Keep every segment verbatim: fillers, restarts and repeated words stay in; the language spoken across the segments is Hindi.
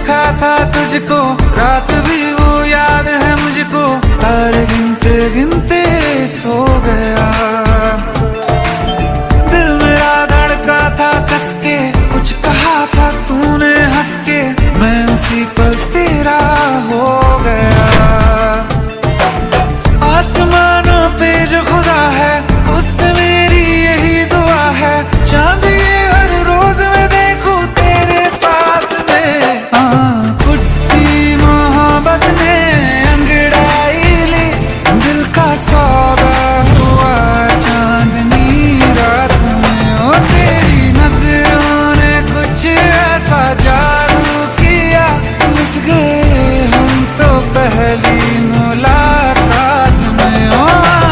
देखा था तुझको, रात भी वो याद है मुझको, तारे गिनते गिनते सो गया। दिल मेरा धड़का था कस के, कुछ कहा था तूने हंस के, मैं उसी पल तेरा हो गया। आसमानों पे जो खुदा है उससे मेरी यही दुआ है, चांद ये हर रोज मैं देखूं तेरे साथ में। हाँ, कुट्टी मोहब्बत ने अंगड़ाई ली, दिल का सौदा हुआ चांदनी रात में। ओ तेरी नजरों ने कुछ ऐसा जादू किया, लुट गए हम तो पहली मुलाकात में। ओ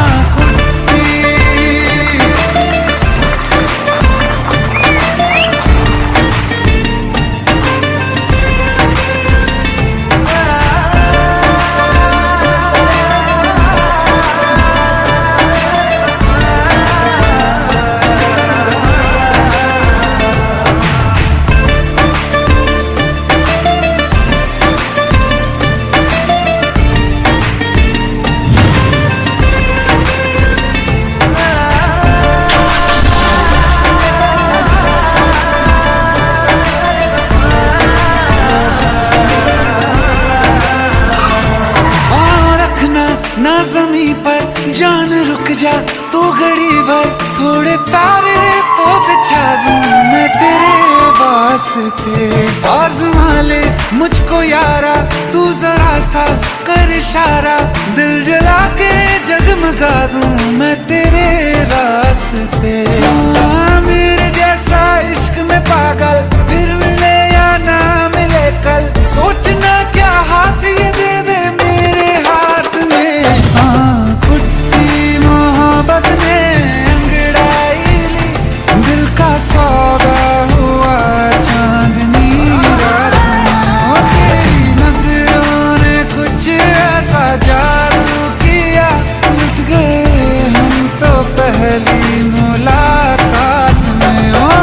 ना ज़मीं पर जान रुक जा तू घड़ी भर, थोड़े तारे तो बिछा दूं मैं तेरे वास्ते। आज़मा ले मुझको यारा तू जरा सा कर इशारा, दिल जला के जगमगा दूं मैं तेरे रास्ते। हाँ, मेरे जैसा इश्क में पागल फिर मिले या ना मिले कल, सोचना क्या हाथ ये दे दे मेरे हाथ में। हाँ, कुट्टी मोहब्बत ने अंगड़ाई ली, दिल का सौदा हुआ चांदनी रात में। ओ तेरी नजरों ने कुछ ऐसा जादू किया, लुट गए हम तो पहली मुलाकात में। ओ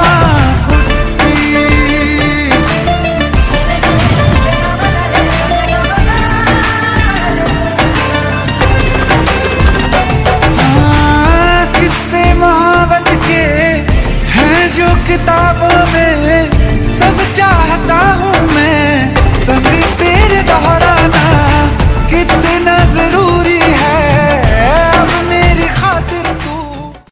किताबों में